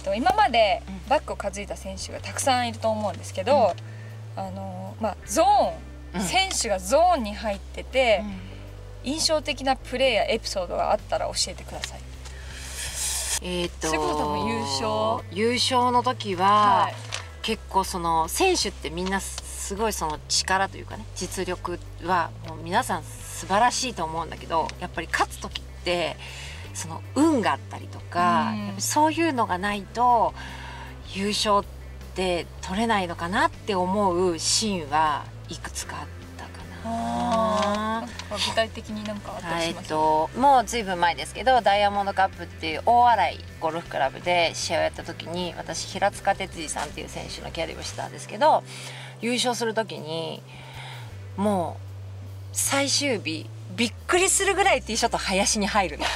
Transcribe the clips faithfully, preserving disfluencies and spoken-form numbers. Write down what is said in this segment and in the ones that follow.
と、今までバックを担いだ選手がたくさんいると思うんですけど、うん、あのまあ、ゾーン、うん、選手がゾーンに入ってて、うん、印象的なプレーやエピソードがあったら教えてください。 えー、っとそれこそ多分優勝優勝の時は、はい、結構その選手ってみんなすごいその力というかね、実力はもう皆さん素晴らしいと思うんだけど、やっぱり勝つ時ってその運があったりとか、うん、やっぱそういうのがないと優勝って取れないのかなって思うシーンはいくつかあったかな。 具体的に何かあったりしますか？ えっともうずいぶん前ですけど、ダイヤモンドカップっていう大洗ゴルフクラブで試合をやった時に、私平塚哲司さんっていう選手のキャディをしてたんですけど、優勝する時にもう最終日びっくりするぐらいティーショット林に入るの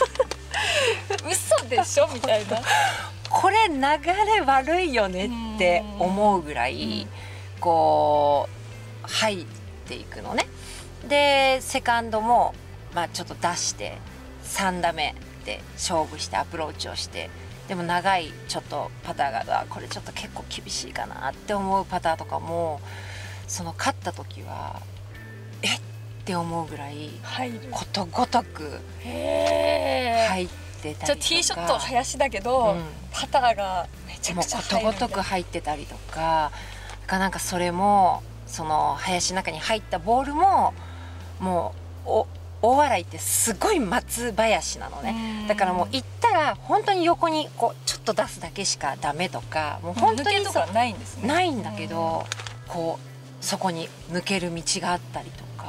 嘘でしょみたいなこれ流れ悪いよねって思うぐらいこう入っていくのね。でセカンドもまあちょっと出してさん打目で勝負してアプローチをして、でも長いちょっとパターがこれちょっと結構厳しいかなって思うパターとかも、その勝った時はえって思うぐらいことごとく入ってたりとか、 じゃあティーショットは林だけど、うん、パターがめちゃくちゃ入るみたいな、 ことごとく入ってたりとか、なんかそれもその林の中に入ったボールももうお大洗ってすごい松林なのね。だからもう行ったら本当に横にこうちょっと出すだけしかダメとか、もう本当に抜けとかないんですね。 ないんだけど、こうそこに抜ける道があったりとか、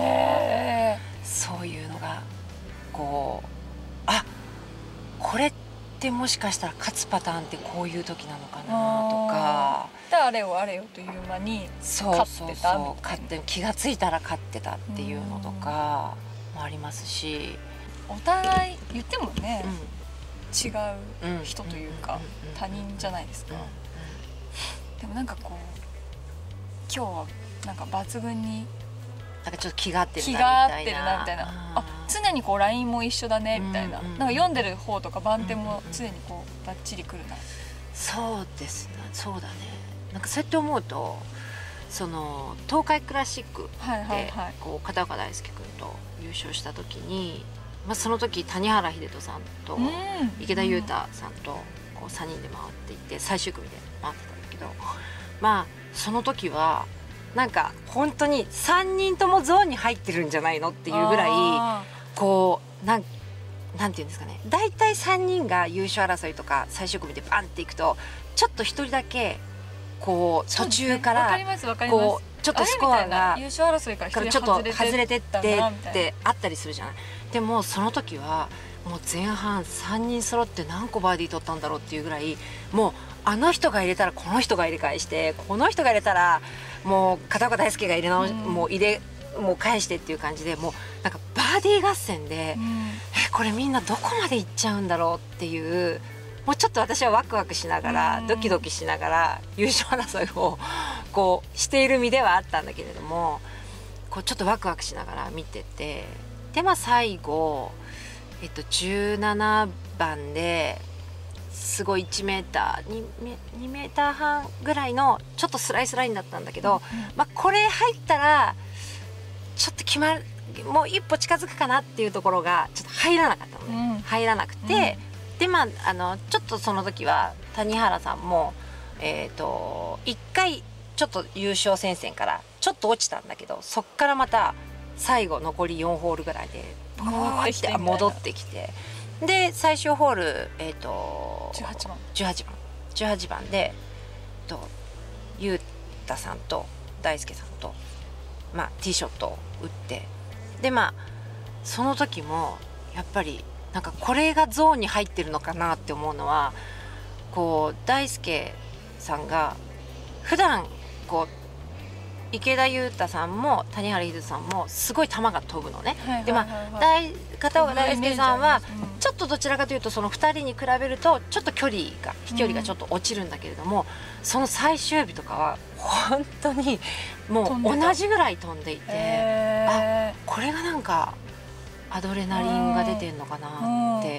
そういうのがこう、あ、これってもしかしたら勝つパターンってこういう時なのかなとか、 であれよあれよという間に勝ってたみたいな、 気がついたら勝ってたっていうのとかもありますし、 お互い言ってもね、うん、違う人というか他人じゃないですか。でもなんかこう今日はなんか抜群になんかちょっと気が合ってるなみたいな、 気が合ってるなみたいな、あ、常にこう ライン も一緒だねみたいな、なんか読んでる方とか番手も常にこうバッチリくるな。 そうですね、そうだね。なんかそうやって思うと、その東海クラシックでこう片岡大輔君と優勝した時に、まあ、その時谷原秀人さんと池田勇太さんとこうさんにんで回っていて、最終組で回ってたんだけど、まあその時はなんか本当にさんにんともゾーンに入ってるんじゃないのっていうぐらい、こうなんなんていうんですかね、大体さんにんが優勝争いとか最終組でバンっていくと、ちょっとひとりだけこう途中からこうちょっとスコアが優勝争いからちょっと外れてってってあったりするじゃない。でもその時はもう前半さんにん揃って何個バーディー取ったんだろうっていうぐらい、もうあの人が入れたらこの人が入れ返して、この人が入れたらもう片岡大輔が入れ直し、うん、もう入れもう返してっていう感じで、もうなんかバーディー合戦で、うん、えこれみんなどこまでいっちゃうんだろうっていう、もうちょっと私はワクワクしながら、うん、ドキドキしながら優勝争いをこうしている身ではあったんだけれども、こうちょっとワクワクしながら見てて、でまあ最後、えっと、じゅうななばんですごいいちメーター 2, にメーター半ぐらいのちょっとスライスラインだったんだけど、うん、まあ、これ入ったらちょっと決まる、もう一歩近づくかなっていうところがちょっと入らなかったのね、うん、入らなくて、うん、でまああのちょっとその時は谷原さんもえっといっかいちょっと優勝戦線からちょっと落ちたんだけど、そっからまた最後残りよんホールぐらいで戻ってきて、で最終ホール、えー、とじゅうはちばんじゅうはちばんじゅうはちばんでと裕太さんと大輔さんと、まあ、ティーショットを打って、でまあその時もやっぱりなんかこれがゾーンに入ってるのかなって思うのは、こう大輔さんが普段こう池田勇太さんも谷原秀人さんもすごい球が飛ぶのね。でまあ片岡大輔さんはちょっとどちらかというとそのふたりに比べるとちょっと距離が飛距離がちょっと落ちるんだけれども、うん、その最終日とかは本当にもう同じぐらい飛んでいて、あこれがなんかアドレナリンが出てんのかなって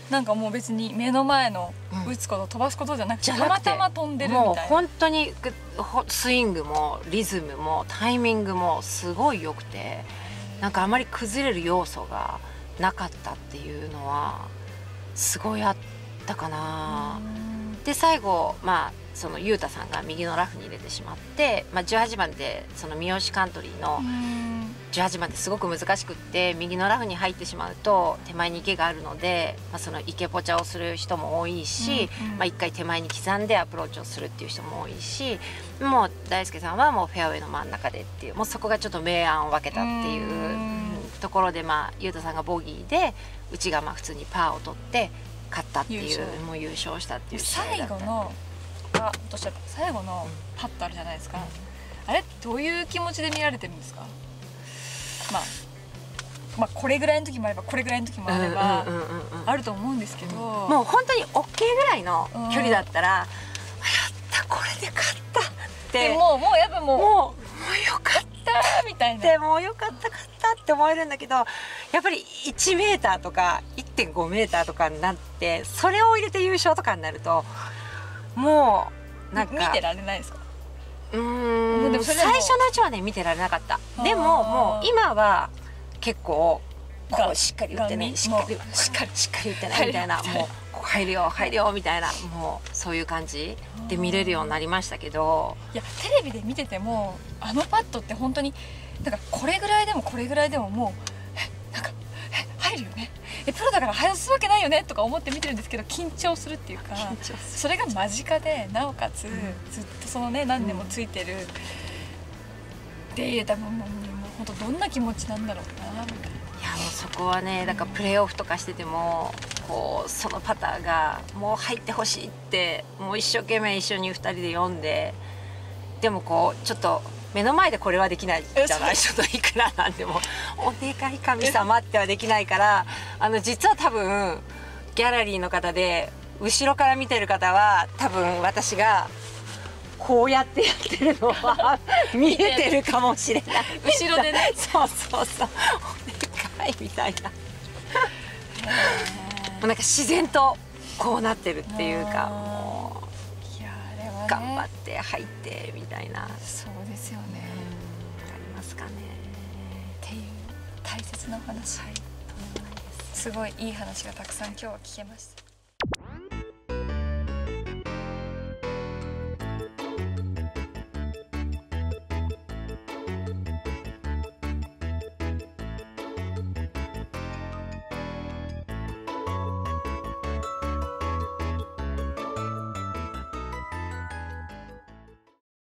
なんかもう別に目の前の打つこと飛ばすことじゃなくて、たまたま飛んでるみたいな。 もう本当にスイングもリズムもタイミングもすごい良くて、なんかあまり崩れる要素がなかったっていうのはすごいあったかな。で最後まあその雄太さんが右のラフに入れてしまって、まあ、じゅうはちばんでその三好カントリーのじゅうはちばんってすごく難しくって、右のラフに入ってしまうと手前に池があるので、まあ、その池ポチャをする人も多いし、うんうん、まあ、いっかい手前に刻んでアプローチをするっていう人も多いし、もう大輔さんはもうフェアウェイの真ん中でっていう、もうそこがちょっと明暗を分けたっていう、うん、ところで、まあ雄太さんがボギーでうちがまあ普通にパーを取って勝ったっていう、もう優勝したっていう試合だった。 最後のあ落としちゃった最後のパッとあるじゃないですか、うん、あれどういう気持ちで見られてるんですか？まあ、まあこれぐらいの時もあればこれぐらいの時もあればあると思うんですけど、うん、 もう本当に OK ぐらいの距離だったら、うん、やったこれで勝ったってでもうもうやっぱもうもうもうよかったみたいなでもうよかった勝ったって思えるんだけど、やっぱりいちメーターとか いってんごメーターとかになって、それを入れて優勝とかになるともうなんか見てられないですか？ うーんでも最初のうちはね見てられなかった。でももう今は結構こうしっかり打ってね、しっかりしっかりしっかり打ってねみたいな、もうこう入るよ入るよみたいな、もうそういう感じで見れるようになりましたけど、 いやテレビで見ててもあのパットって本当になんかこれぐらいでもこれぐらいでももうえなんかえ入るよね、えプロだから外すわけないよねとか思って見てるんですけど、緊張するっていうか、それが間近でなおかつ、うん、ずっとそのね何年もついてる、うん、で入れたものにも本当どんな気持ちなんだろうなみたいな。 いやもうそこはね、だからプレーオフとかしててもこうそのパターがもう入ってほしいってもう一生懸命一緒にふたりで読んで、でもこうちょっと目の前でこれはできないじゃない、ちょっといくらなんでもお願い神様ってはできないから、あの実は多分ギャラリーの方で後ろから見てる方は多分私がこうやってやってるのは見えてるかもしれない後ろでねそうそうそうお願いみたいなもうなんか自然とこうなってるっていうか、もういやあれは、ね、 頑張って入ってみたいな、 そうですよね、 ありますかねっていう大切なお話、はい、すごいいい話がたくさん今日は聞けました。